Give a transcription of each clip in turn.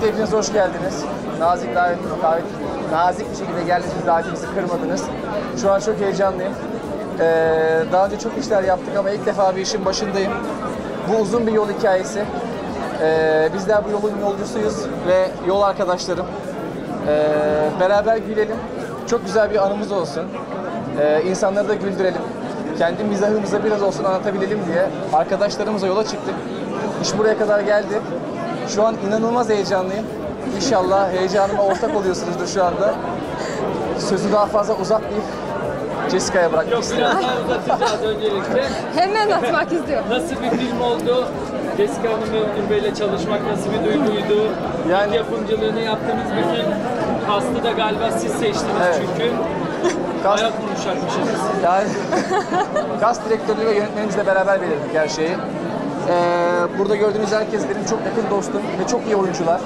Öncelikle hepiniz hoş geldiniz. Nazik bir şekilde geldiğiniz davetimizi kırmadınız. Şu an çok heyecanlıyım. Daha önce çok işler yaptık ama ilk defa bir işin başındayım. Bu uzun bir yol hikayesi. Bizler bu yolun yolcusuyuz ve yol arkadaşlarım. Beraber gülelim. Çok güzel bir anımız olsun. İnsanları da güldürelim. Kendi mizahımıza biraz olsun anlatabilelim diye arkadaşlarımızla yola çıktık. İş buraya kadar geldi. Şu an inanılmaz heyecanlıyım. İnşallah heyecanıma ortak oluyorsunuzdur şu anda. Sözü daha fazla uzatmayıp Jessica'ya bırakmak istiyorum. Biraz daha uzatacağız öncelikle. Hemen atmak istiyorum. Nasıl bir film oldu? Jessica Hanım ve Onur Bey'le çalışmak nasıl bir duyguydu? Yani yapımcılığını yaptığınız bir film. Cast'ı da galiba siz seçtiniz Evet. çünkü. Bayağı konuşacakmışız. Yani kast direktörlüğü ve yönetmenimizle beraber belirledik her şeyi. Burada gördüğünüz herkes benim çok yakın dostum ve çok iyi oyuncular.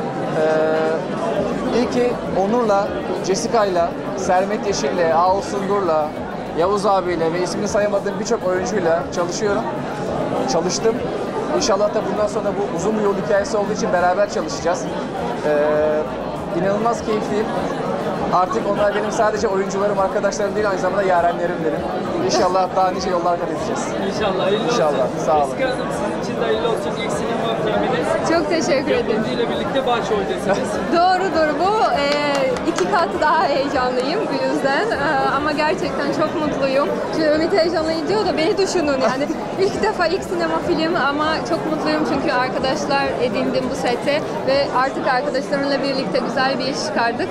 İyi ki Onur'la, Jessica'yla, Sermet Yeşil'le, Ağol Sungur'la, Yavuz abiyle ve ismini sayamadığım birçok oyuncuyla çalıştım. İnşallah da bundan sonra bu uzun bir yol hikayesi olduğu için beraber çalışacağız. İnanılmaz keyifliyim. Artık onlar benim sadece oyuncularım, arkadaşlarım değil, aynı zamanda yarenlerim benim. İnşallah daha nice yollar kat edeceğiz. İnşallah hayırlı olsun. İnşallah, sağ olun. Jessica Hanım sizin için de hayırlı olsun. İlk sinema filminiz. Çok teşekkür ederim. Yapımcı ile birlikte başroldesiniz. Doğru. Bu iki kat daha heyecanlıyım bu yüzden. Ama gerçekten çok mutluyum. Şimdi Ümit heyecanlıyım diyor da beni düşünün yani. ilk sinema film ama çok mutluyum çünkü arkadaşlar edindim bu sete ve artık arkadaşlarımla birlikte güzel bir iş çıkardık.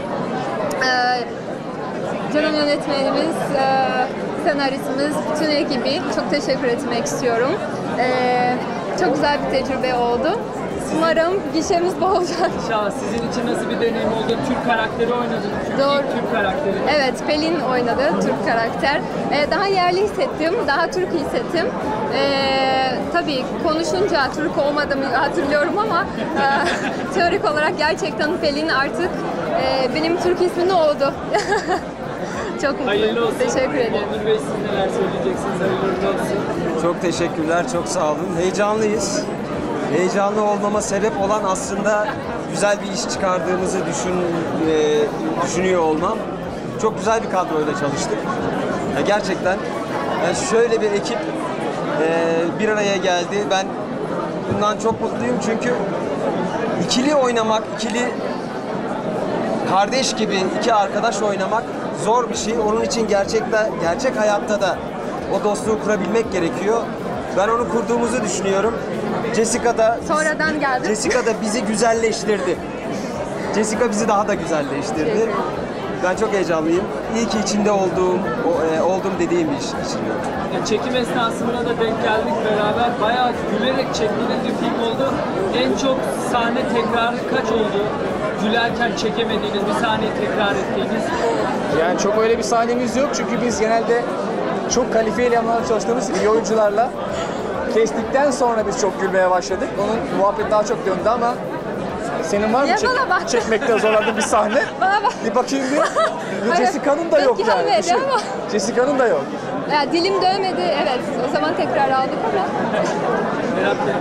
Canım yönetmenimiz, senaristimiz, bütün ekibi çok teşekkür etmek istiyorum. Çok güzel bir tecrübe oldu. Umarım gişemiz bol olacak. İnşallah sizin için nasıl bir deneyim oldu? Türk karakteri oynadınız çünkü Doğru. ilk Türk karakteri. Evet, Pelin oynadı, Türk karakter. Daha yerli hissettim, daha Türk hissettim. Tabii konuşunca Türk olmadığımı hatırlıyorum ama teorik olarak gerçekten Pelin artık benim Türk ismim oldu. Çok mutluyum. Hayırlı olsun. Teşekkür ederim. Onur Bey siz neler söyleyeceksiniz? Hayırlı olsun. Çok teşekkürler, çok sağ olun. Heyecanlıyız. Heyecanlı olmama sebep olan aslında güzel bir iş çıkardığımızı düşünüyor olmam. Çok güzel bir kadroyla çalıştık. Gerçekten şöyle bir ekip bir araya geldi. Ben bundan çok mutluyum çünkü ikili oynamak, ikili kardeş gibi iki arkadaş oynamak zor bir şey. Onun için gerçek hayatta da o dostluğu kurabilmek gerekiyor. Ben onu kurduğumuzu düşünüyorum. Sonradan geldim. Jessica da bizi güzelleştirdi. Jessica bizi daha da güzelleştirdi. Ben çok heyecanlıyım. İyi ki içinde oldum dediğim bir iş için. Çekim esnasında da denk geldik beraber. Bayağı gülerek çektiğiniz bir film oldu. En çok sahne tekrarı kaç oldu? Gülerken çekemediğiniz bir sahneyi tekrar ettiğiniz. Yani çok öyle bir sahnemiz yok çünkü biz genelde çok kalifiye elemanlarla çalıştığımız iyi oyuncularla kestikten sonra biz çok gülmeye başladık. Onun muhabbet daha çok döndü ama senin var mı çekmekte zorlandığın bir sahne? Bana bak. Bir bakayım bir. Jessica'nın da yok Peki, yani. gelmedi ama. Jessica'nın da yok. Ya, dilim dövmedi, evet. O zaman tekrar aldık ama. Berat Bey,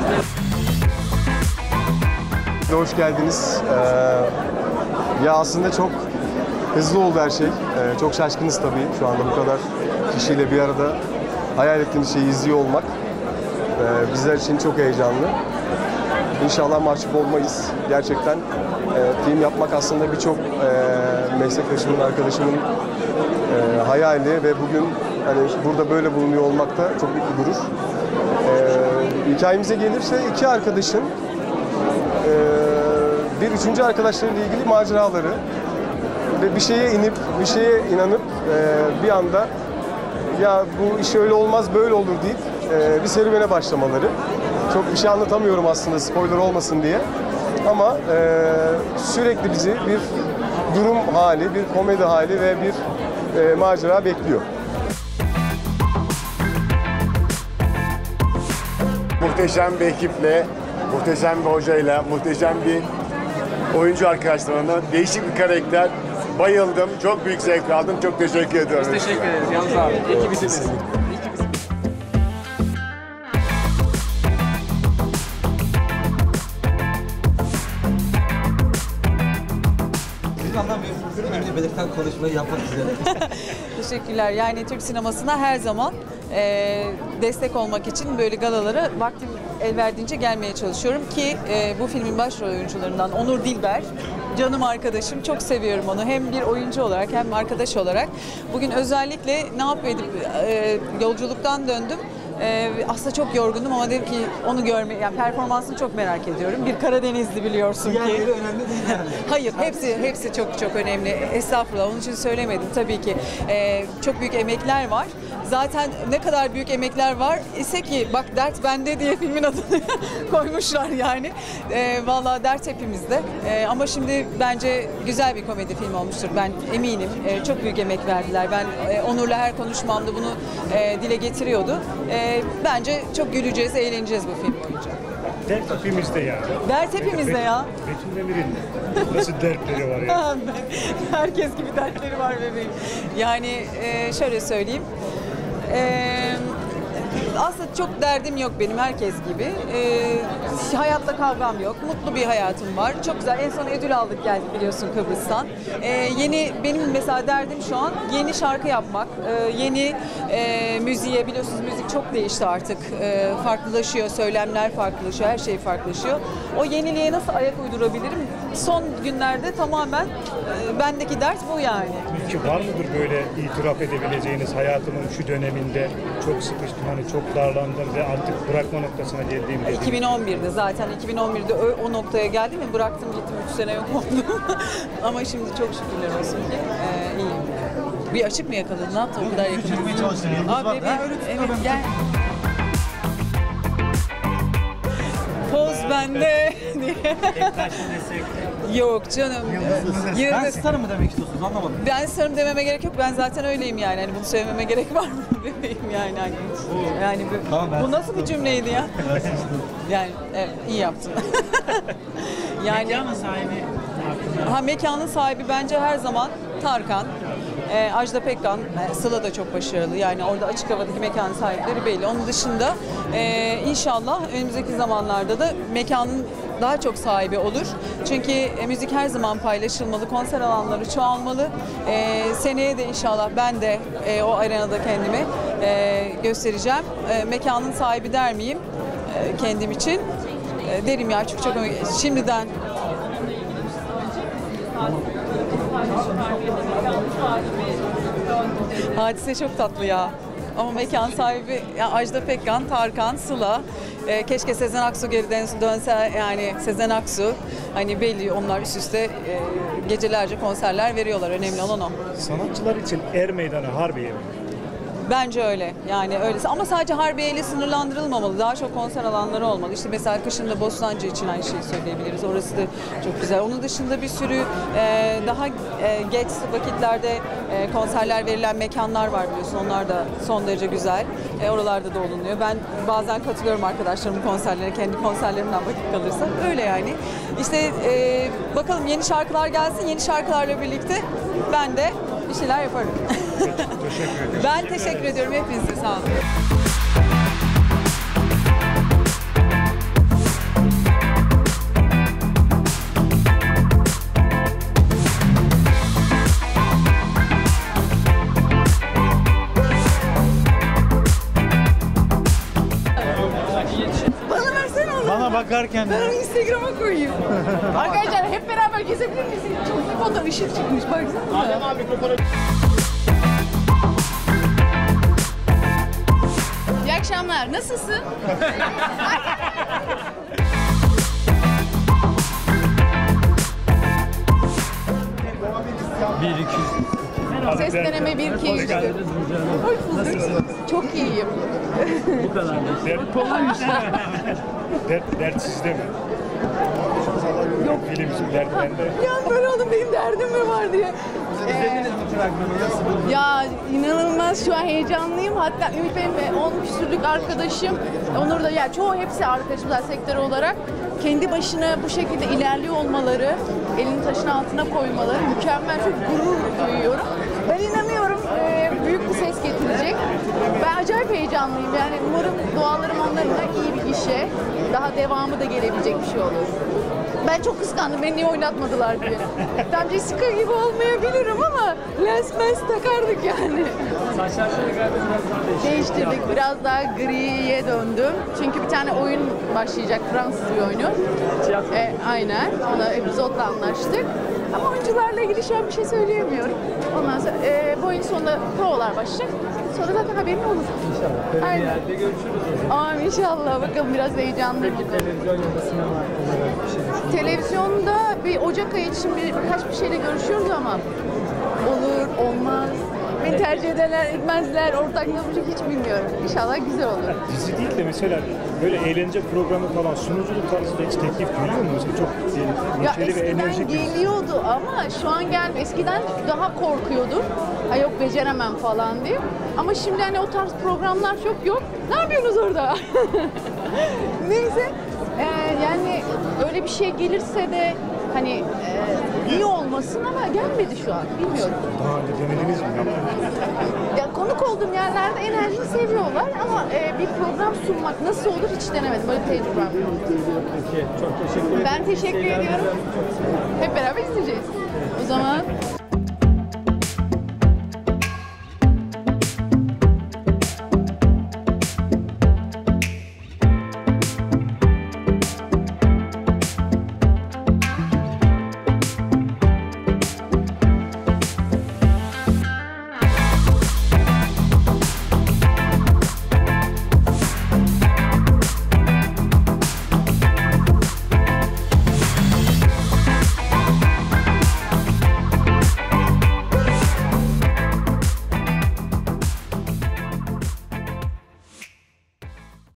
sizler. Hoş geldiniz. Ya aslında çok hızlı oldu her şey. Çok şaşkınız tabii şu anda bu kadar kişiyle bir arada hayal ettiğimiz şeyi izliyor olmak. Bizler için çok heyecanlı. İnşallah mahcup olmayız. Gerçekten film yapmak aslında birçok meslektaşımın, arkadaşımın hayali ve bugün hani burada böyle bulunuyor olmak da çok büyük bir gurur. Hikayemize gelirse iki arkadaşın bir üçüncü arkadaşlarıyla ilgili maceraları ve bir şeye bir şeye inanıp bir anda ya bu iş öyle olmaz böyle olur deyip bir serüvene başlamaları. Çok bir şey anlatamıyorum aslında spoiler olmasın diye ama sürekli bizi bir durum hali, bir komedi hali ve bir macera bekliyor. Muhteşem bir ekiple, muhteşem bir hocayla, muhteşem bir oyuncu arkadaşlarına, değişik bir karakter. Bayıldım, çok büyük zevk aldım, çok teşekkür ediyorum. Biz teşekkür ederiz Yalnız abi. Ekibisiniz. küçük anlam bir önemli belirten konuşmayı yapmak üzere. Teşekkürler. Yani Türk sinemasına her zaman destek olmak için böyle galalara vaktim el verdiğince gelmeye çalışıyorum ki bu filmin başrol oyuncularından Onur Dilber, canım arkadaşım, çok seviyorum onu hem bir oyuncu olarak hem arkadaş olarak. Bugün özellikle ne yapıp yolculuktan döndüm. Aslında çok yorgundum ama dedim ki onu yani performansını çok merak ediyorum. Bir Karadenizli biliyorsun ki. Diğerleri önemli değil yani. Hayır, hepsi çok çok önemli. Estağfurullah, onun için söylemedim tabii ki. Çok büyük emekler var. Zaten ne kadar büyük emekler var ise ki bak dert bende diye filmin adını koymuşlar yani. Vallahi dert hepimizde. Ama şimdi bence güzel bir komedi filmi olmuştur. Ben eminim. Çok büyük emek verdiler. Ben Onur'la her konuşmamda bunu dile getiriyordu. Bence çok güleceğiz, eğleneceğiz bu film boyunca. Dert hepimizde ya. Dert hepimizde ya. Betül Demir'in nasıl dertleri var ya? Herkes gibi dertleri var bebeğim. Yani şöyle söyleyeyim. Aslında çok derdim yok benim, herkes gibi. Hayatta kavgam yok. Mutlu bir hayatım var. Çok güzel. En son ödül aldık geldik biliyorsun Kıbrıs'tan. Benim mesela derdim şu an yeni şarkı yapmak. Yeni müziğe, biliyorsunuz müzik çok değişti artık. Farklılaşıyor, söylemler farklılaşıyor, her şey farklılaşıyor. O yeniliğe nasıl ayak uydurabilirim? Son günlerde tamamen bendeki dert bu yani. Peki var mıdır böyle itiraf edebileceğiniz hayatımın şu döneminde çok sıkıştım, hani çok darlandım ve artık bırakma noktasına geldiğim dediğim? 2011'de zaten 2011'de o noktaya geldim ve bıraktım gittim 3 sene yok oldum. Ama şimdi çok şükürler olsun ki iyiyim. Bir açık mı yakaladın? Ne yaptın? O kadar yakın. Abi evet gel. Poz bende diye. Yok canım. Ben starım mı demek istiyorsunuz anlamadım. Ben starım dememe gerek yok. Ben zaten öyleyim yani. Hani bunu söylememe gerek var mı bebeğim yani. Yani Tamam, bu nasıl bir cümleydi ya? Yani iyi yaptın. Yani mekanın sahibi. Mekanın sahibi bence her zaman Tarkan. Ajda Pekkan, Sıla da çok başarılı. Yani orada açık havadaki mekanın sahipleri belli. Onun dışında inşallah önümüzdeki zamanlarda da mekanın daha çok sahibi olur. Çünkü müzik her zaman paylaşılmalı, konser alanları çoğalmalı. Seneye de inşallah ben de o arenada kendimi göstereceğim. Mekanın sahibi der miyim kendim için? Derim ya çünkü çok şimdiden. Hadise çok tatlı ya. Ama mekan sahibi ya Ajda Pekkan, Tarkan, Sıla. Keşke Sezen Aksu geri dönse, yani Sezen Aksu. Hani belli onlar üst üste gecelerce konserler veriyorlar. Önemli olan o. Sanatçılar için er meydanı Harbiye mi? Bence öyle. Yani öylesi. Ama sadece Harbiye ile sınırlandırılmamalı. Daha çok konser alanları olmalı. İşte mesela kışın da Bostancı için aynı şeyi söyleyebiliriz. Orası da çok güzel. Onun dışında bir sürü daha geç vakitlerde konserler verilen mekanlar var biliyorsun. Onlar da son derece güzel. Oralarda da olunuyor. Ben bazen katılıyorum arkadaşlarımın konserlerine. Kendi konserlerimden vakit kalırsa. Öyle yani. İşte bakalım yeni şarkılar gelsin. Yeni şarkılarla birlikte ben de bir şeyler yaparım. Teşekkür ederim. Ben teşekkür ediyorum. Hepinize sağ olun. Bana versene onu. Bana bakarken Ben onu Instagram'a koyayım. Arkadaşlar hep beraber gezebilir miyiz? Çok iyi fotoğraf, ışık çıkmış baksana. Adem abi mikrofonu. İyi akşamlar. Nasılsın? Ses deneme 1 2 3. Hoş bulduk. Çok iyiyim. Dert sizde mi? Yok. Film için dert bende. Ya böyle oğlum benim derdim mi var diye. Ya inanılmaz şu an heyecanlıyım. Hatta Ümit benim 10 küsürlük arkadaşım. Onur da ya çoğu hepsi arkadaşımlar sektör olarak. Kendi başına bu şekilde ilerliyor olmaları, elini taşın altına koymaları mükemmel. Çok gurur duyuyorum. Ben inanıyorum büyük bir ses getirecek. Ben acayip heyecanlıyım. Yani umarım dualarım onların da iyi bir işe, daha devamı da gelebilecek bir şey olur. Ben çok kıskandım, beni niye oynatmadılar diye. Tam Jessica gibi olmayabilirim ama lens takardık yani. Saçlarını galiba biraz daha Değiştirdik, biraz daha griye döndüm. Çünkü bir tane oyun başlayacak, Fransız bir oyunu. Aynen, ona epizodla anlaştık. Ama oyuncularla ilgili şu an bir şey söyleyemiyorum. Ondan sonra bu oyun sonunda provalar başlayacak. Sonra zaten haberin olur. İnşallah. Aynen. Yerde görüşürüz. Aman inşallah. Bakalım biraz heyecanlıyım. Peki televizyon ya da sinema hakkında bir şey düşünüyor musunuz? Televizyonda bir Ocak ayı için birkaç bir şeyle görüşüyoruz ama olur, olmaz. Beni tercih ederler, etmezler, ortak ne yapacak hiç bilmiyorum. İnşallah güzel olur. Dizi değil de mesela böyle eğlence programı falan sunuculuk tarzında hiç teklif geliyor mu? Mesela çok Ya neşeli ve enerjik eskiden geliyordu ama şu an eskiden daha korkuyordum. Ha yok beceremem falan diye. Ama şimdi hani o tarz programlar çok yok. Ne yapıyorsunuz orada? Neyse. Yani öyle bir şey gelirse de hani iyi olmasın ama gelmedi şu an. Bilmiyorum. Daha önce denediniz mi? Ya konuk olduğum yerlerde enerjiyi seviyorlar ama bir program sunmak nasıl olur hiç denemedim. Böyle tecrübem yok. Peki çok teşekkür ederim. Ben teşekkür ediyorum. Hep beraber izleyeceğiz. O zaman